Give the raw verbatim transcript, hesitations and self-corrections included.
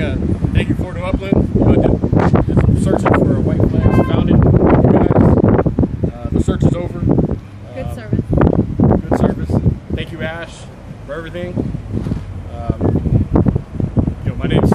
uh, thank you for to Upland. Uh, did, did some searching for a white flags. Found it. You guys. Uh, the search is over. Good Um, service. Good service. Thank you, Ash, for everything. Um, you know, my name's